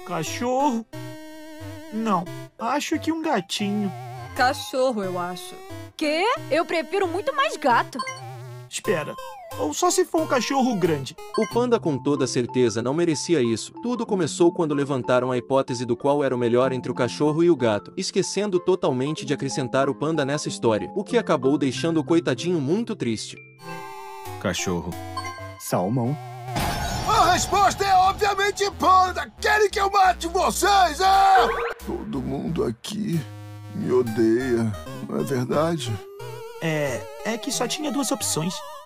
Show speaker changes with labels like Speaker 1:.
Speaker 1: Cachorro? Não, acho que um gatinho.
Speaker 2: Cachorro, eu acho. Quê? Eu prefiro muito mais gato.
Speaker 1: Espera, ou só se for um cachorro grande.
Speaker 3: O panda com toda certeza não merecia isso. Tudo começou quando levantaram a hipótese do qual era o melhor entre o cachorro e o gato, esquecendo totalmente de acrescentar o panda nessa história, o que acabou deixando o coitadinho muito triste.
Speaker 4: Cachorro.
Speaker 5: Salmão.
Speaker 6: A resposta é obviamente panda! Querem que eu mate vocês, é? Todo mundo aqui me odeia, não é verdade?
Speaker 1: É que só tinha duas opções.